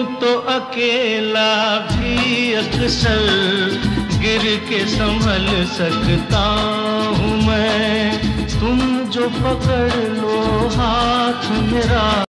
तो अकेला भी अक्सर गिर के संभल सकता हूँ मैं। तुम जो पकड़ लो हाथ मेरा